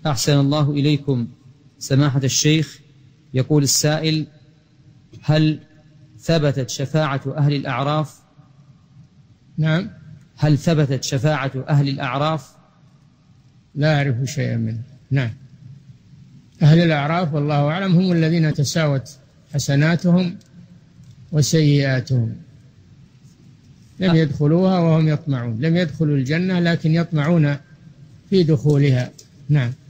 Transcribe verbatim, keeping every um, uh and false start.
أحسن الله إليكم سماحة الشيخ. يقول السائل: هل ثبتت شفاعة أهل الأعراف؟ نعم. هل ثبتت شفاعة أهل الأعراف؟ لا أعرف شيئا منه. نعم. أهل الأعراف والله أعلم هم الذين تساوت حسناتهم وسيئاتهم، لم يدخلوها وهم يطمعون، لم يدخلوا الجنة لكن يطمعون في دخولها. نعم.